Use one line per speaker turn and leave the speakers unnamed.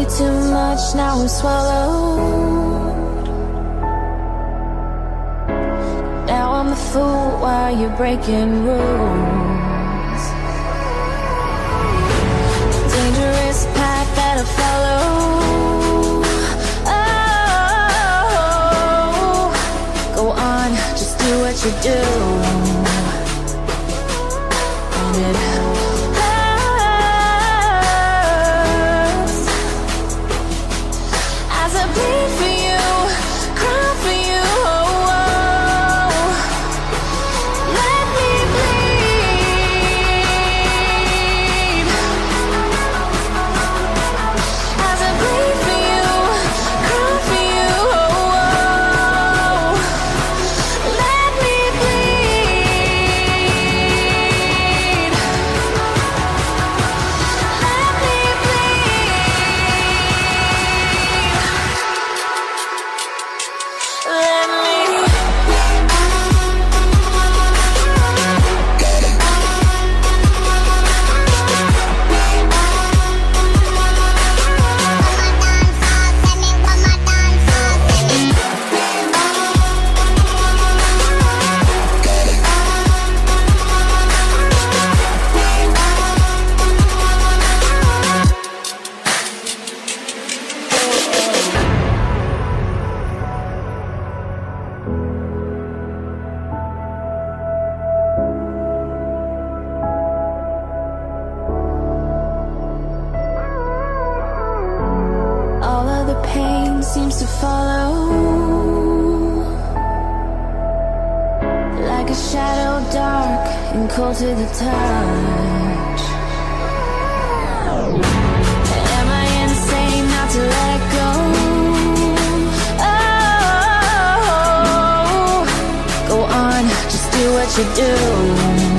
you too much, now I'm swallowed. Now I'm the fool while you're breaking rules. Dangerous path that I follow. Oh, go on, just do what you do. And it hurts as I bleed for you, cry for you. Let me bleed as I bleed for you, cry for you. Let me bleed. Let me bleed. Let me. All of the pain seems to follow, like a shadow, dark and cold to the touch. Am I insane not to let go? Oh, go on, just do what you do.